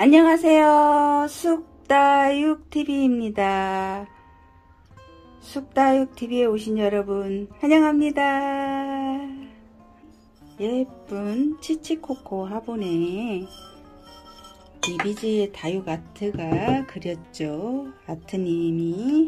안녕하세요. 쑥다육TV입니다. 쑥다육TV에 오신 여러분 환영합니다. 예쁜 치치코코 화분에 이비지의 다육 아트가 그렸죠. 아트님이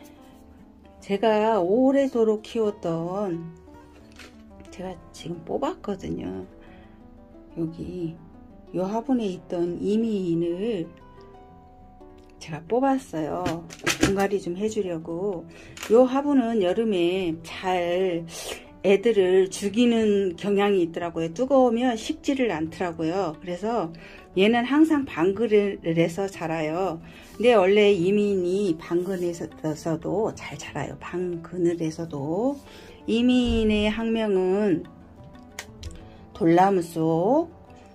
제가 오래도록 키웠던, 제가 지금 뽑았거든요. 여기 요 화분에 있던 이미인을 제가 뽑았어요. 분갈이 좀 해주려고. 요 화분은 여름에 잘 애들을 죽이는 경향이 있더라고요. 뜨거우면 식지를 않더라고요. 그래서 얘는 항상 방글에서 자라요. 근데 원래 이민이 방근에서도 잘 자라요. 방그늘에서도. 이민의 학명은 돌나무속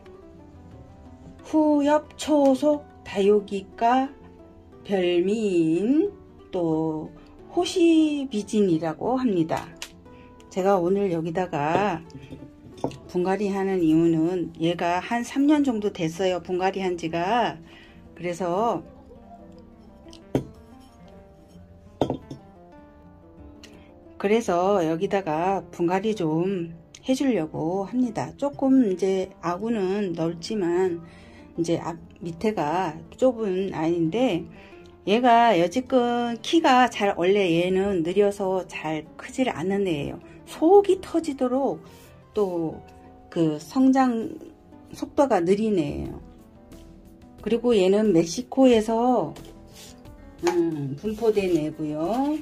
후엽초속 다육이과 별미인 또 호시비진이라고 합니다. 제가 오늘 여기다가 분갈이 하는 이유는 얘가 한 3년 정도 됐어요. 분갈이 한 지가. 그래서 여기다가 분갈이 좀 해주려고 합니다. 조금 이제 아구는 넓지만 이제 밑에가 좁은 아이인데, 얘가 여지껏 키가 원래 얘는 느려서 잘 크질 않는 애예요. 속이 터지도록 또 그 성장 속도가 느린 애예요. 그리고 얘는 멕시코에서 분포된 애고요.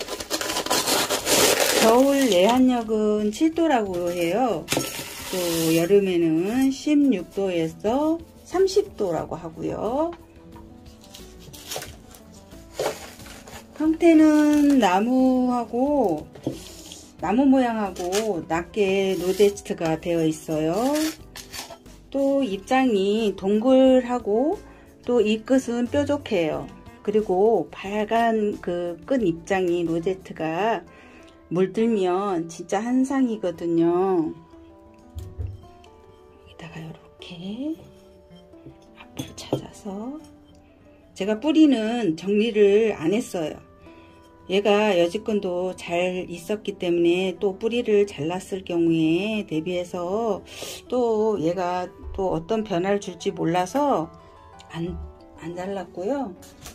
겨울 내한력은 7도라고 해요. 또 여름에는 16도에서 30도라고 하고요. 형태는 나무 모양하고 낮게 로제트가 되어 있어요. 또 입장이 동글하고 또 이 끝은 뾰족해요. 그리고 빨간 그 끝 입장이 로제트가 물들면 진짜 한상이거든요. 여기다가 이렇게 앞을 찾아서, 제가 뿌리는 정리를 안 했어요. 얘가 여지껏도 잘 있었기 때문에 또 뿌리를 잘랐을 경우에 대비해서 또 얘가 또 어떤 변화를 줄지 몰라서 안 잘랐고요.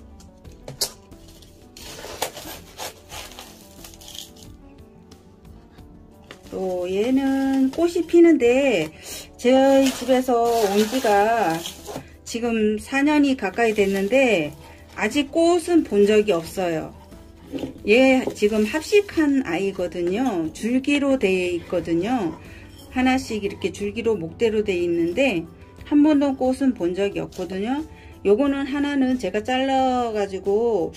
또 얘는 꽃이 피는데 저희 집에서 온 지가 지금 4년이 가까이 됐는데 아직 꽃은 본 적이 없어요. 얘 지금 합식한 아이거든요. 줄기로 되어 있거든요. 하나씩 이렇게 줄기로 목대로 되어 있는데 한 번도 꽃은 본 적이 없거든요. 요거는 하나는 제가 잘라 가지고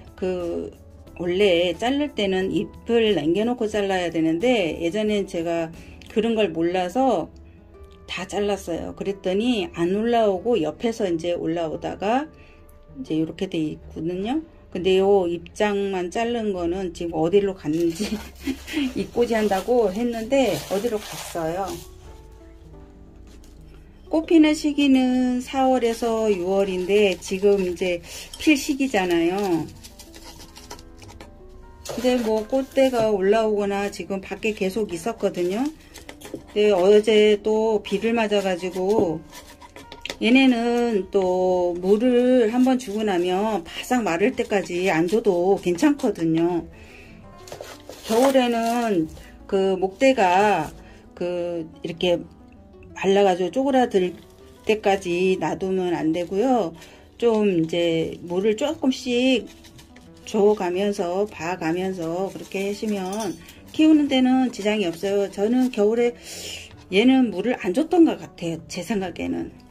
원래 자를 때는 잎을 남겨놓고 잘라야 되는데 있전엔 제가 그런 걸 몰라서 다 잘랐어요. 그랬더니 안 올라오고 옆에서 이제 올라오다가 이제 이렇게 돼 있거든요. 근데 요 입장만 자른 거는 지금 어디로 갔는지 잎꽂이 한다고 했는데 어디로 갔어요. 꽃 피는 시기는 4월에서 6월인데 지금 이제 필 시기잖아요. 근데 뭐 꽃대가 올라오거나 지금 밖에 계속 있었거든요. 근데 어제 또 비를 맞아 가지고 얘네는 또 물을 한번 주고 나면 바싹 마를 때까지 안 줘도 괜찮거든요. 겨울에는 그 목대가 이렇게 말라가지고 쪼그라들 때까지 놔두면 안 되고요. 좀 이제 물을 조금씩 줘가면서 봐가면서 그렇게 하시면 키우는 데는 지장이 없어요. 저는 겨울에 얘는 물을 안 줬던 것 같아요. 제 생각에는.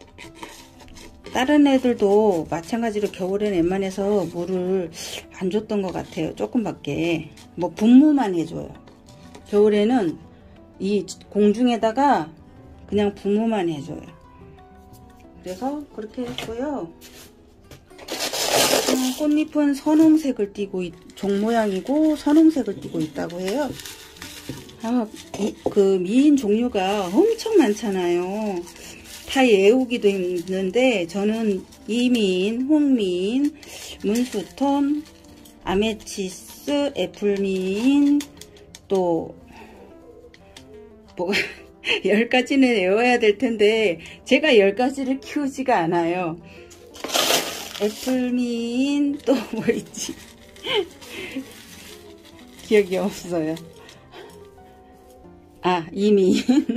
다른 애들도 마찬가지로 겨울에는 웬만해서 물을 안 줬던 것 같아요. 조금밖에. 뭐 분무만 해줘요. 겨울에는 이 공중에다가 그냥 분무만 해줘요. 그래서 그렇게 했고요. 꽃잎은 선홍색을 띠고 종 모양이고 선홍색을 띠고 있다고 해요. 그 미인 종류가 엄청 많잖아요. 다 외우기도 힘든데 저는 이민, 홍민, 문수톤, 아메치스, 애플민, 또 뭐가 10가지는 외워야 될 텐데 제가 10가지를 키우지가 않아요. 애플민 또 뭐 있지? 기억이 없어요. 아, 이민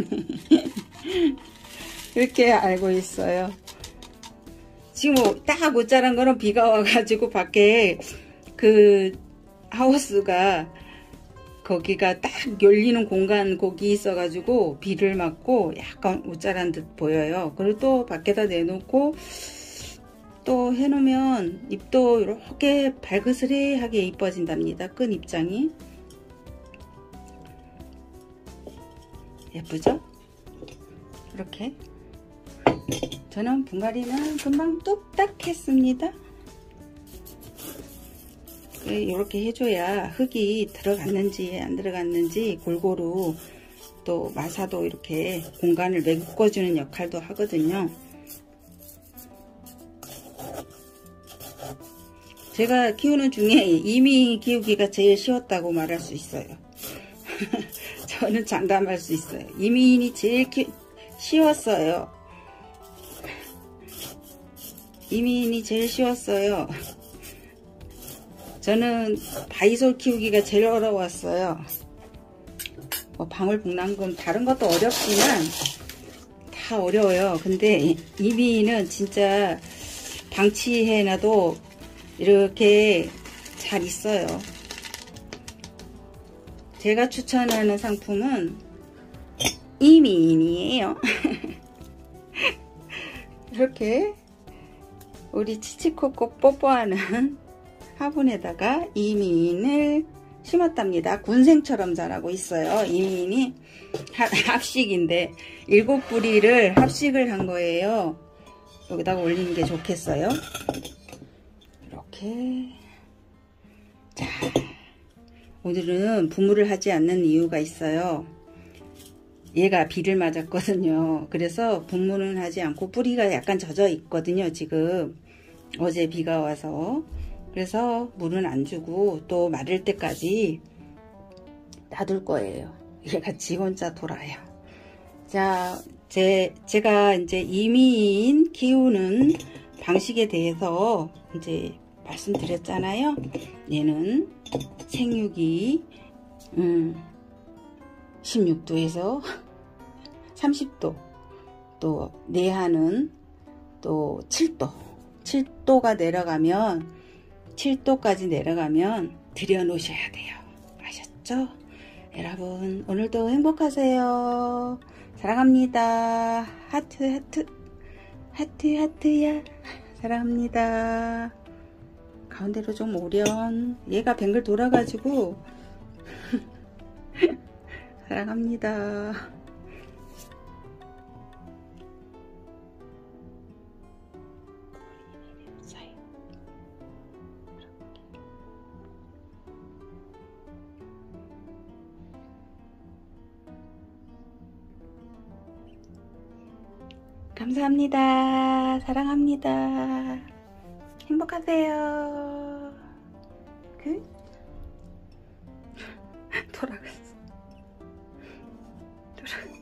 이렇게 알고 있어요. 지금 딱 못 자란 거는 비가 와가지고 밖에 그 하우스가 거기가 딱 열리는 공간 거기 있어가지고 비를 맞고 약간 못 자란 듯 보여요. 그리고 또 밖에다 내놓고 또 해놓으면 잎도 이렇게 발그스레하게 이뻐진답니다. 끈 입장이 예쁘죠? 이렇게 저는 분갈이는 금방 뚝딱 했습니다. 이렇게 해줘야 흙이 들어갔는지 안 들어갔는지 골고루 또 마사도 이렇게 공간을 메꿔주는 역할도 하거든요. 제가 키우는 중에 이미 키우기가 제일 쉬웠다고 말할 수 있어요. 저는 장담할 수 있어요. 이민이 제일 쉬웠어요. 이민이 제일 쉬웠어요. 저는 바이솔 키우기가 제일 어려웠어요. 뭐 방울복랑금 다른 것도 어렵지만 다 어려워요. 근데 이민은 진짜 방치해놔도 이렇게 잘 있어요. 제가 추천하는 상품은 이민이에요. 이렇게 우리 치치코코 뽀뽀하는 화분에다가 이민을 심었답니다. 군생처럼 자라고 있어요. 이민이 합식인데 7뿌리를 합식을 한 거예요. 여기다가 올리는 게 좋겠어요. 이렇게. 자, 오늘은 부물을 하지 않는 이유가 있어요. 얘가 비를 맞았거든요. 그래서 분무는 하지 않고 뿌리가 약간 젖어 있거든요. 지금 어제 비가 와서. 그래서 물은 안 주고 또 마를 때까지 놔둘 거예요. 얘가 지 혼자 돌아요. 자, 제가 이제 이민 키우는 방식에 대해서 이제 말씀드렸잖아요. 얘는 생육이 16도에서 30도, 또 내하는 또 7도가 내려가면 7도까지 내려가면 들여놓으셔야 돼요. 아셨죠? 여러분 오늘도 행복하세요. 사랑합니다. 하트야. 사랑합니다. 가운데로 좀 오련. 얘가 뱅글 돌아가지고 사랑합니다. 감사합니다. 사랑합니다. 행복하세요. 돌아갔어.